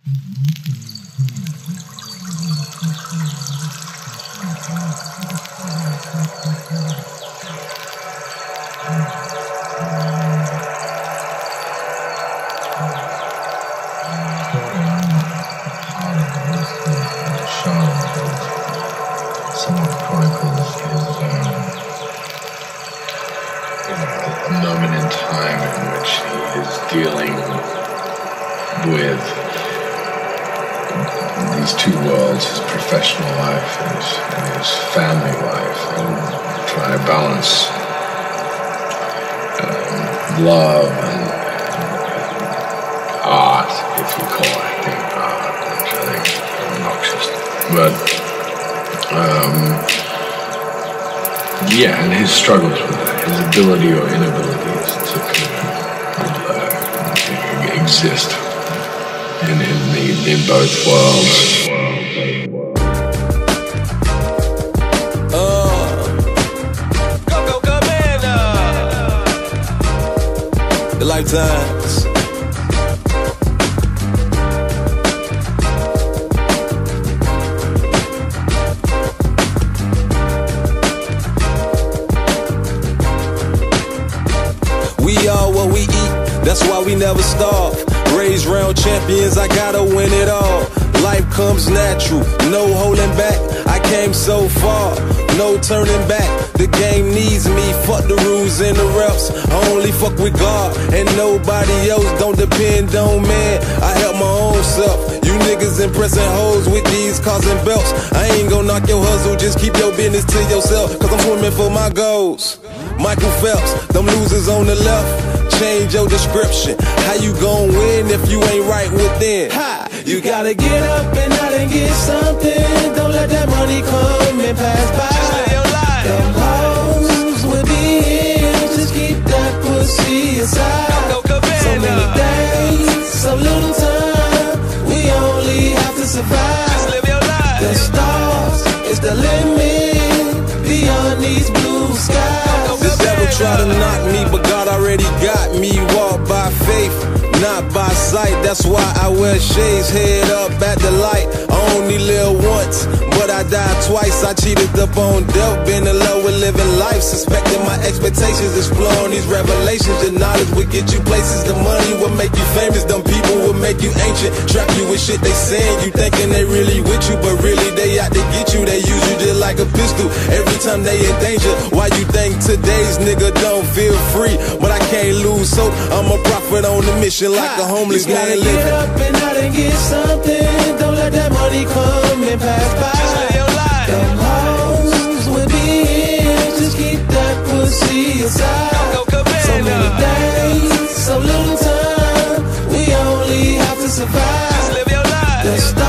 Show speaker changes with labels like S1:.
S1: A moment in time in which he is dealing with these two worlds, his professional life and his family life, and trying to balance love and art, if you call acting art, which I think is obnoxious. But yeah, and his struggles with that, his ability or inabilities to kind of exist in both worlds.
S2: Go, man! The Lifetimes. We are what we eat, that's why we never starve. Raised round champions, I gotta win it all. Life comes natural, no holding back. I came so far, no turning back. The game needs me, fuck the rules and the reps. I only fuck with God and nobody else. Don't depend on man, I help my own self. You niggas impressing hoes with these cars and belts. I ain't gon' knock your hustle, just keep your business to yourself. Cause I'm swimming for my goals. Michael Phelps, them losers on the left. Change your description. How you gon' win if you ain't right within? Ha! You gotta get up and out and get something. Don't let that money come and pass by. Just live your life. Them hoes will be here. Just keep that pussy aside. So many days, so little time. We only have to survive. Just live your life. The stars is the limit beyond these blue skies. The devil try to knock me, but God already got me. Walk by faith, not by sight. That's why I wear shades, head up at the light. I only live once, but I died twice. I cheated up on death, been in love with living life. Suspecting my expectations, exploring these revelations. The knowledge will get you places, the money will make you famous. Them people will make you ancient, trap you with shit they saying. You thinking they really with you, but really they out to get you. They use you just like a pistol every time they in danger. Why you think today's nigga don't feel free? But I can't lose hope, I'm a prophet on a mission like a homeless man living. Get up and out and get something. Don't let that money come and pass by. Just live your life. Them hoes will be here. Just keep that pussy aside. So many days, so little time. We only have to survive. Just live your life.